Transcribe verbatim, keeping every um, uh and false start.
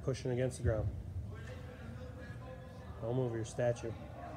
pushing against the ground. Don't move your statue.